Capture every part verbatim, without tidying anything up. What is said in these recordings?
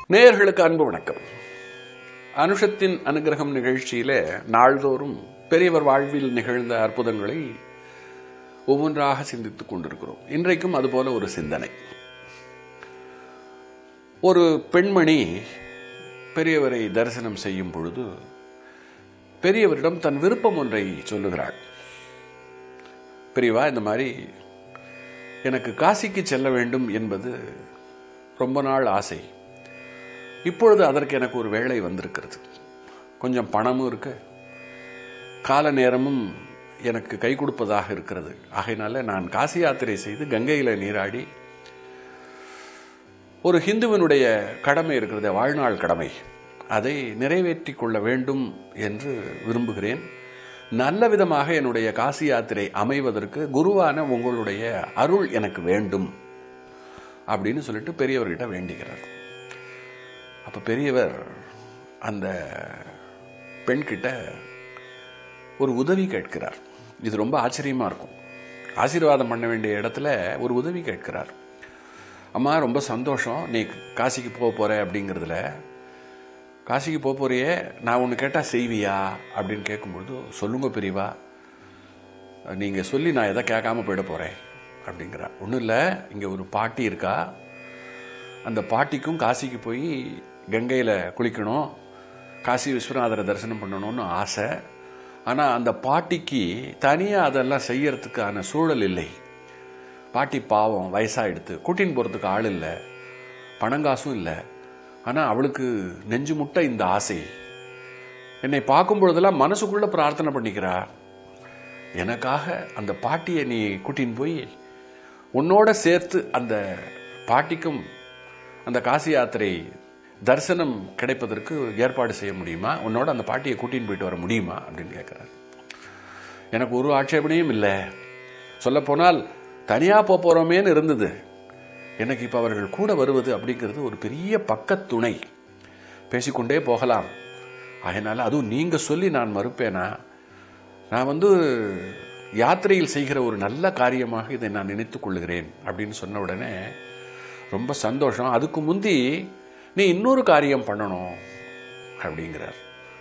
நேயர்களுக்கு அன்பு வணக்கம். அனுஷத்தின் அனுகிரகம் நிகழ்ச்சியில நாள்தோறும் பெரியவர் வாழ்வில் நிகழ்ந்த அற்புதங்களை ஒவ்வொன்றாக சிந்தித்துக் கொண்டிருக்கிறோம். இன்றைக்கும் அதுபோல ஒரு சிந்தனை. ஒரு பெண்மணி பெரியவரை தரிசனம் செய்யும் பொழுது பெரியவரிடம் தன் விருப்பம் ஒன்றை சொல்லுகிறாள். பெரியவா, இந்த மாதிரி எனக்கு காசிக்கு செல்ல வேண்டும் என்பது ரொம்ப நாள் ஆசை. இப்பொழுது அதற்கு எனக்கு ஒரு வேலை வந்திருக்கிறது. கொஞ்சம் பணமும் இருக்கு, கால நேரமும் எனக்கு கை கொடுப்பதாக இருக்கிறது. ஆகையினால நான் காசி யாத்திரை செய்து கங்கையில நீராடி ஒரு ஹிந்துவினுடைய கடமை இருக்கிறது, வாழ்நாள் கடமை, அதை நிறைவேற்றி கொள்ள வேண்டும் என்று விரும்புகிறேன். நல்ல விதமாக என்னுடைய காசி யாத்திரை அமைவதற்கு குருவான உங்களுடைய அருள் எனக்கு வேண்டும் அப்படின்னு சொல்லிட்டு பெரியவர்கிட்ட வேண்டிக்கிறார். அப்ப பெரியவர் அந்த பெண்கிட்ட ஒரு உதவி கேட்கிறார். இது ரொம்ப ஆச்சரியமா இருக்கும். ஆசீர்வாதம் பண்ண வேண்டிய இடத்துல ஒரு உதவி கேட்கிறார். அம்மா, ரொம்ப சந்தோஷம் நீ காசிக்கு போக போற அப்படிங்கிறதுல. காசிக்கு போக போறியே, நான் ஒன்று கேட்டால் செய்வியா அப்படின்னு கேட்கும்பொழுது, சொல்லுங்க பெரியவா, நீங்கள் சொல்லி நான் எதை கேட்காம போயிட போகிறேன் அப்படிங்கிறா. ஒன்றும் இல்லை, இங்கே ஒரு பாட்டி இருக்கா, அந்த பாட்டிக்கும் காசிக்கு போய் கங்கையில் குளிக்கணும், காசி விஸ்வநாதரை தரிசனம் பண்ணணும்னு ஆசை. ஆனால் அந்த பாட்டிக்கு தனியாக அதெல்லாம் செய்யறதுக்கான சூழல் இல்லை. பாட்டி பாவம், வயசாகிடுத்து, கூட்டின்னு போகிறதுக்கு ஆள் இல்லை, பணங்காசும் இல்லை. ஆனால் அவளுக்கு நெஞ்சு முட்டை இந்த ஆசை. என்னை பார்க்கும் பொழுதெல்லாம் மனசுக்குள்ள பிரார்த்தனை பண்ணிக்கிறா, எனக்காக அந்த பாட்டியை நீ கூட்டின்னு போய் உன்னோட சேர்த்து அந்த பாட்டிக்கும் அந்த காசி யாத்திரை தரிசனம் கிடைப்பதற்கு ஏற்பாடு செய்ய முடியுமா? உன்னோட அந்த பாட்டியை கூட்டின்னு போயிட்டு வர முடியுமா அப்படின்னு கேட்கிறார். எனக்கு ஒரு ஆட்சேபனையும் இல்லை. சொல்ல போனால் தனியா போறோமேன்னு இருந்தது. எனக்கு இப்ப அவர்கள் கூட வருவது அப்படிங்கிறது ஒரு பெரிய பக்கத்துணை. பேசிக்கொண்டே போகலாம். அதனால அதுவும் நீங்க சொல்லி நான் மறுப்பேனா? நான் வந்து யாத்திரையில் செய்கிற ஒரு நல்ல காரியமாக இதை நான் நினைத்துக் கொள்ளுகிறேன் அப்படின்னு சொன்ன உடனே ரொம்ப சந்தோஷம். அதுக்கு முந்தி நீ இன்னொரு காரியம் பண்ணணும் அப்படிங்கிறார்.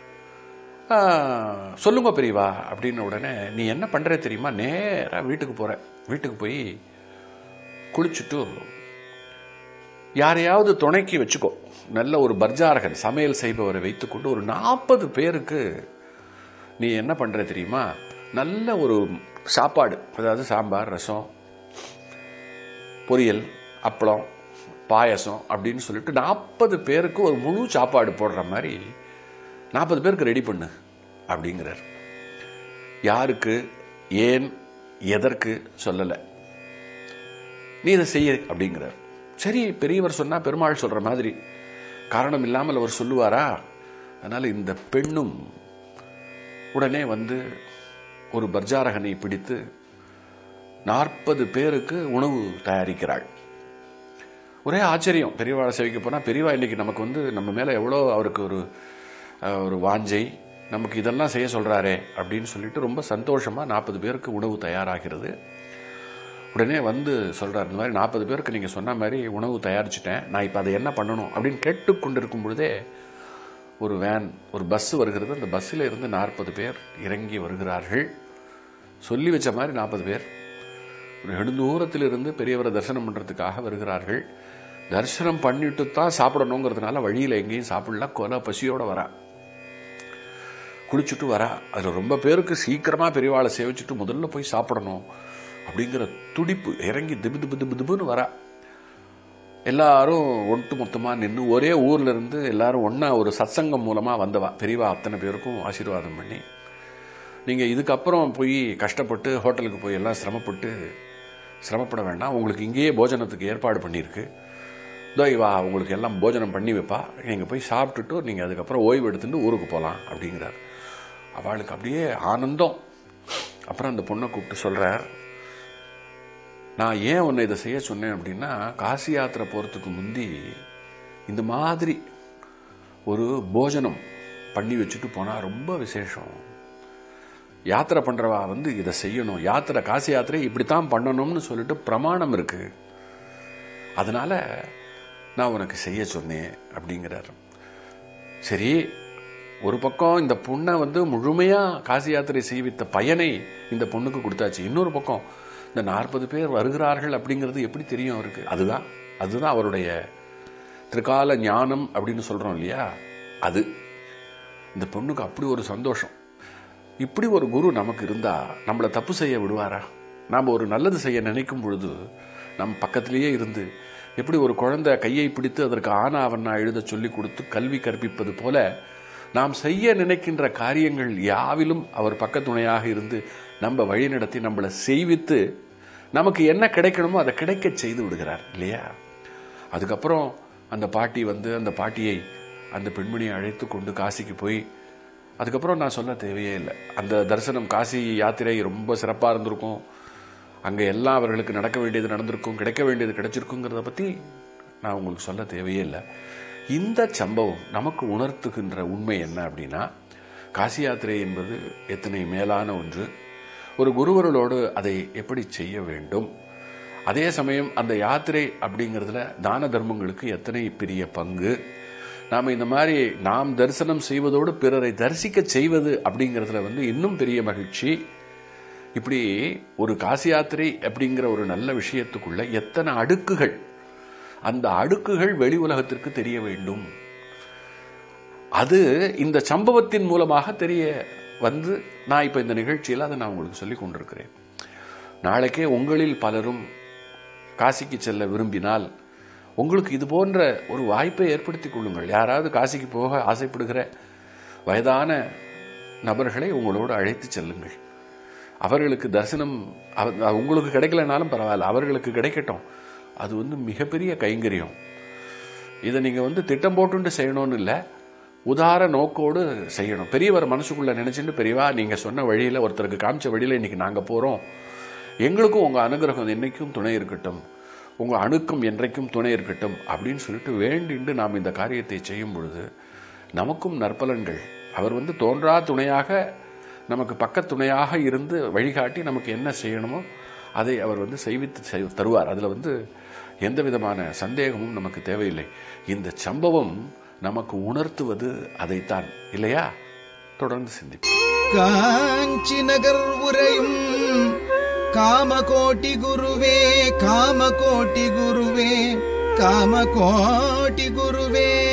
சொல்லுங்க பெரியவா அப்படின்ன உடனே, நீ என்ன பண்ற தெரியுமா? நேரா வீட்டுக்கு போற. வீட்டுக்கு போய் குளிச்சுட்டு யாரையாவது துணைக்கி வச்சுக்கோ. நல்ல ஒரு பர்ஜாரகன், சமையல் செய்பவரை வைத்துக்கொண்டு ஒரு நாற்பது பேருக்கு நீ என்ன பண்ற தெரியுமா? நல்ல ஒரு சாப்பாடு, அதாவது சாம்பார், ரசம், பொரியல், அப்பளம், பாயசம் அப்படின்னு சொல்லிட்டு நாற்பது பேருக்கு ஒரு முழு சாப்பாடு போடுற மாதிரி நாற்பது பேருக்கு ரெடி பண்ணு அப்படிங்கிறார். யாருக்கு, ஏன், எதற்கு சொல்லலை. நீ இதை செய்ய அப்படிங்கிறார். சரி, பெரியவர் சொன்னா பெருமாள் சொல்ற மாதிரி காரணம் இல்லாமல் அவர் சொல்லுவாரா? அதனால இந்த பெண்ணும் உடனே வந்து ஒரு பர்ஜாரகனை பிடித்து நாற்பது பேருக்கு உணவு தயாரிக்கிறாள். ஒரே ஆச்சரியம். பெரியவாளை சேவிக்க போனா, பெரியவா இன்னைக்கு நமக்கு வந்து நம்ம மேல எவ்வளோ அவருக்கு ஒரு ஒரு வாஞ்சை, நமக்கு இதெல்லாம் செய்ய சொல்றாரே அப்படின்னு சொல்லிட்டு ரொம்ப சந்தோஷமா நாற்பது பேருக்கு உணவு தயாராகிறது. உடனே வந்து சொல்றாரு, இந்த மாதிரி நாற்பது பேருக்கு நீங்க சொன்ன மாதிரி உணவு தயாரிச்சுட்டேன், நான் இப்ப அதை என்ன பண்ணணும் அப்படின்னு கேட்டுக்கொண்டிருக்கும் பொழுதே ஒரு வேன், ஒரு பஸ் வருகிறது. அந்த பஸ்ஸில் இருந்து நாற்பது பேர் இறங்கி வருகிறார்கள். சொல்லி வச்ச மாதிரி நாற்பது பேர் ஒரு நெடுந்தூரத்தில் இருந்து பெரியவரை தரிசனம் பண்றதுக்காக வருகிறார்கள். தரிசனம் பண்ணிட்டு தான் சாப்பிடணுங்கிறதுனால வழியில எங்கேயும் சாப்பிடல, கொலை பசியோட வரா, குளிச்சுட்டு வரா. அதுல ரொம்ப பேருக்கு சீக்கிரமா பெரியவாளை சேவிச்சுட்டு முதல்ல போய் சாப்பிடணும் அப்படிங்கிற துடிப்பு, இறங்கி திபு திபு திபு திபுன்னு வரா. எல்லாரும் ஒட்டு மொத்தமா நின்று ஒரே ஊர்ல இருந்து எல்லாரும் ஒன்னா ஒரு சத்சங்கம் மூலமா வந்தவா. பெரியவா அத்தனை பேருக்கும் ஆசீர்வாதம் பண்ணி, நீங்க இதுக்கப்புறம் போய் கஷ்டப்பட்டு ஹோட்டலுக்கு போய் எல்லாம் சிரமப்பட்டு சிரமப்பட வேண்டாம், உங்களுக்கு இங்கேயே போஜனத்துக்கு ஏற்பாடு பண்ணியிருக்கு, இதோ இவா உங்களுக்கு எல்லாம் போஜனம் பண்ணி வைப்பா, நீங்க போய் சாப்பிட்டுட்டு நீங்க அதுக்கப்புறம் ஓய்வு எடுத்துட்டு ஊருக்கு போகலாம் அப்படிங்கிறார். அவளுக்கு அப்படியே ஆனந்தம். அப்புறம் அந்த பொண்ணை கூப்பிட்டு சொல்றார், நான் ஏன் உன்னை இதை செய்ய சொன்னேன் அப்படின்னா, காசி யாத்திரை போறதுக்கு முந்தி இந்த மாதிரி ஒரு போஜனம் பண்ணி வச்சுட்டு போனா ரொம்ப விசேஷம். யாத்திரை பண்றவா வந்து இதை செய்யணும், யாத்திரை காசி யாத்திரை இப்படித்தான் பண்ணணும்னு சொல்லிட்டு பிரமாணம் இருக்கு. அதனால நான் உனக்கு செய்ய சொன்னேன் அப்படிங்கிறார். சரி, ஒரு பக்கம் இந்த பொண்ணை வந்து முழுமையா காசி யாத்திரை செய்வித்த பயனை இந்த பொண்ணுக்கு கொடுத்தாச்சு. இன்னொரு பக்கம் இந்த நாற்பது பேர் வருகிறார்கள் அப்படிங்கிறது எப்படி தெரியும் அவருக்கு? அதுதான் அதுதான் அவருடைய திரிகால ஞானம் அப்படின்னு சொல்றோம் இல்லையா, அது. இந்த பொண்ணுக்கு அப்படி ஒரு சந்தோஷம். இப்படி ஒரு குரு நமக்கு இருந்தா நம்மளை தப்பு செய்ய விடுவாரா? நாம் ஒரு நல்லது செய்ய நினைக்கும் பொழுது நம் பக்கத்திலேயே இருந்து, எப்படி ஒரு குழந்தை கையை பிடித்து அதற்கு ஆனா அவனா எழுத சொல்லி கொடுத்து கல்வி கற்பிப்பது போல, நாம் செய்ய நினைக்கின்ற காரியங்கள் யாவிலும் அவர் பக்கத்துணையாக இருந்து நம்ம வழி நடத்தி நம்மளை செய்வித்து நமக்கு என்ன கிடைக்கணுமோ அதை கிடைக்க செய்து விடுகிறார் இல்லையா? அதுக்கப்புறம் அந்த பாட்டி வந்து அந்த பாட்டியை அந்த பெண்மணியை அழைத்து கொண்டு காசிக்கு போய், அதுக்கப்புறம் நான் சொல்ல தேவையே இல்லை. அந்த தரிசனம், காசி யாத்திரை ரொம்ப சிறப்பாக இருந்திருக்கும். அங்கே எல்லாம் அவர்களுக்கு நடக்க வேண்டியது நடந்திருக்கும், கிடைக்க வேண்டியது கிடைச்சிருக்குங்கிறத பற்றி நான் உங்களுக்கு சொல்ல தேவையே இல்லை. இந்த சம்பவம் நமக்கு உணர்த்துகின்ற உண்மை என்ன அப்படின்னா, காசி யாத்திரை என்பது எத்தனை மேலான ஒன்று, ஒரு குருவர்களோடு அதை எப்படி செய்ய வேண்டும், அதே சமயம் அந்த யாத்திரை அப்படிங்கிறதுல தான தர்மங்களுக்கு எத்தனை பெரிய பங்கு, நாம் இந்த மாதிரி நாம் தரிசனம் செய்வதோடு பிறரை தரிசிக்க செய்வது அப்படிங்கிறதுல வந்து இன்னும் பெரிய மகிழ்ச்சி. இப்படி ஒரு காசி யாத்திரை அப்படிங்கிற ஒரு நல்ல விஷயத்துக்குள்ள எத்தனை அடுக்குகள், அந்த அடுக்குகள் வெளி உலகத்திற்கு தெரிய வேண்டும். அது இந்த சம்பவத்தின் மூலமாக தெரிய வந்து நான் இப்ப இந்த நிகழ்ச்சியில் அதை நான் உங்களுக்கு சொல்லிக் கொண்டிருக்கிறேன். நாளைக்கே உங்களில் பலரும் காசிக்கு செல்ல விரும்பினால் உங்களுக்கு இது போன்ற ஒரு வாய்ப்பை ஏற்படுத்திக் கொள்ளுங்கள். யாராவது காசிக்கு போக ஆசைப்படுகிற வயதான நபர்களை உங்களோடு அழைத்து செல்லுங்கள். அவர்களுக்கு தரிசனம் உங்களுக்கு கிடைக்கலனாலும் பரவாயில்ல, அவர்களுக்கு கிடைக்கட்டும். அது வந்து மிகப்பெரிய கைங்கரியம். இதை நீங்க வந்து திட்டம் போட்டு செய்யணும்னு இல்லை, உதார நோக்கோடு செய்யணும். பெரியவர் மனசுக்குள்ள நினைச்சுட்டு, பெரியவா நீங்க சொன்ன வழியில, ஒருத்தருக்கு காமிச்ச வழியில இன்னைக்கு நாங்க போறோம், எங்களுக்கும் உங்க அனுகிரகம் என்னைக்கும் துணை இருக்கட்டும், உங்க அணுக்கம் என்றைக்கும் துணை இருக்கட்டும் அப்படின்னு சொல்லிட்டு வேண்டிண்டு நாம் இந்த காரியத்தை செய்யும் பொழுது நமக்கும் நற்பலன்கள். அவர் வந்து தோன்றா துணையாக நமக்கு பக்கத்துணையாக இருந்து வழிகாட்டி நமக்கு என்ன செய்யணுமோ அதை அவர் வந்து செய்வித்து தருவார். அதுல வந்து எந்த விதமான சந்தேகமும் நமக்கு தேவையில்லை. இந்த சம்பவம் நமக்கு உணர்த்துவது அதைத்தான் இல்லையா? தொடர்ந்து சிந்திப்போம். காஞ்சி நகர் உரையும் காமகோட்டி குருவே, காமகோட்டி குருவே, காமகோட்டி குருவே.